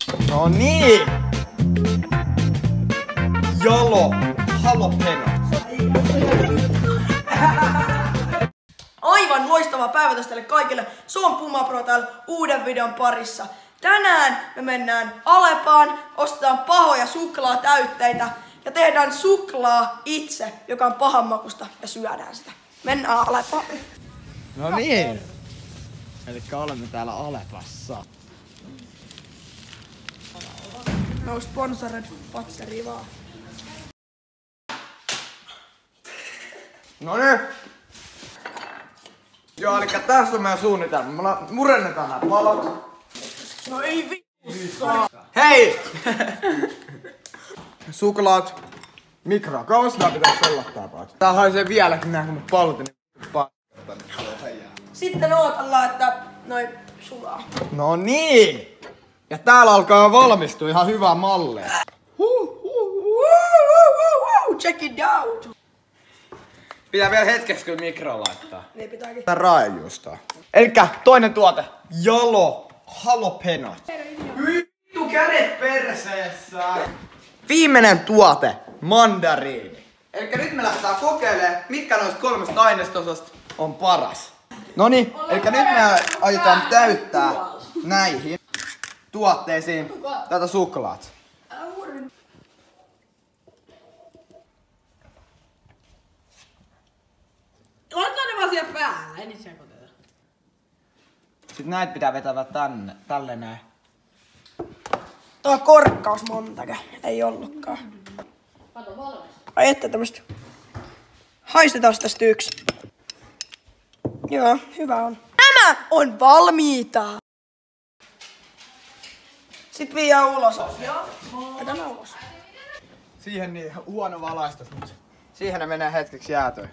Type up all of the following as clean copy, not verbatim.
No niin! Jalo jalapeno. Aivan loistava päivä teille kaikille. Se on Pumapro täällä uuden videon parissa. Tänään me mennään Alepaan, ostetaan pahoja suklaatäytteitä ja tehdään suklaa itse, joka on pahanmakusta, ja syödään sitä. Mennään Alepaan. No niin. Elikkä olemme täällä Alepassa. No sponsored patseri vaan. No niin. Joo, elikkä tässä on meidän suunnitelma. Me murennetaan nää palat. No ei vittu. Hei! Suklaat. Mikroa. Kauan sitä pitää sellattaa paat. Tää haisee vieläkin nää kun me palutin. Sitten odotellaan, että noi sulaa. No niin! Ja täällä alkaa valmistua ihan hyvää mallia. Check it out. Pitää vielä hetkeksi kyllä mikroon laittaa. Niin pitääkin. Tää raajuusta. Elikkä toinen tuote. Jalo jalapeno. Vittu kädet perseessä. Viimeinen tuote. Mandariini. Elikkä nyt me lähdetään kokeilemaan, mitkä noista kolmesta ainesosasta on paras. Noniin, elikkä nyt me aiotaan täyttää näihin tuotteisiin tätä suklaat. Laitetaan ne vaan siellä päällä, ei niitä sekoiteta. Sitten näitä pitää vetävä tänne, tälle näin. Tuo on korkkaus montake, ei ollutkaan. Ai että tämmöstä. Haistetaan tästä yksi. Joo, hyvä on. Nämä on valmiita! Sitten viiää ulos. Joo. Tämä ulos. Siihen niin huono valaistus, mutta siihen ne menee hetkeksi jäätöön.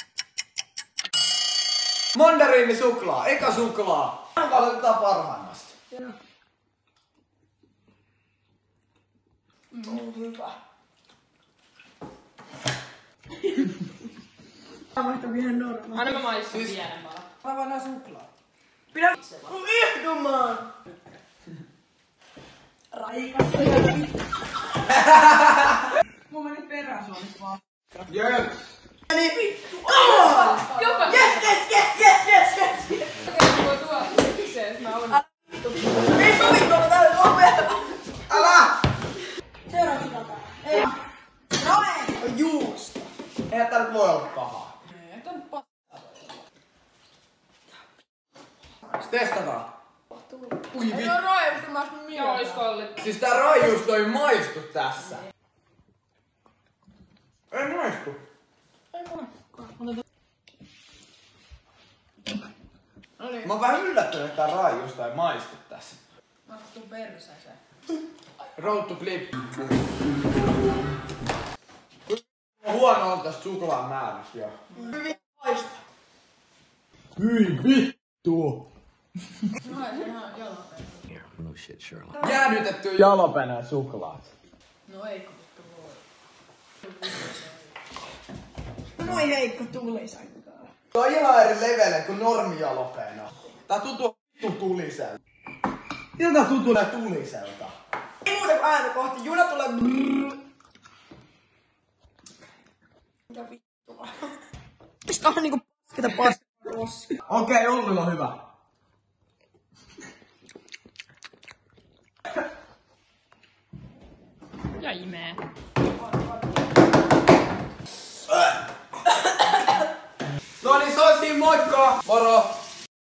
Mandariinisuklaa, eka suklaa. Aloitetaan parhaimmasta. Hyvä. Vaihtaa ihan normaali. Anna mä maistan pienen palan. Mä vaan nää suklaa. Pidä ihdumaan! Raikasta ja vittu. Mun meni peräsuonista vaan. Jöp! Niin vittu! Joka Yes! voi tuoda mikseen, että mä oon. Ei sovi tuolla täytyy lopettaa! Älä! Seuraava suklaa. Ei. No ei! Juusta. Eihän tää nyt voi olla pahaa. Testataan. Ui Ei vittu. oo raivustamassa mieltä. Oiskolli. Siis tää raijuusto ei maistu tässä. Ei maistu. Mä oon vähän yllättynyt, että tää raijuusto ei maistu tässä. Maistuu perseeseen. Road to clip. On huono on tästä suklaan määrästä jo. Hyvin haista. Hyi vittu! No se ihan jalapeno. No shit, Sherlock. Jäädytetty jalapeno suklaat. No ei kun vittu voi. Noi heikko tulisankaa. Tää on ihan eri levele kuin normi jalapeno. Tää tuntuu vittu tuliselta. Mitä tää tuntuu tuliselta? Ei muuta kuin ääntä kohti. Juna tulee mitä vittua. Mistä on niinku pasketa pasketa. Okei, Ollilla on hyvä. Ja imee. No niin, se on siinä, moikka! Moro!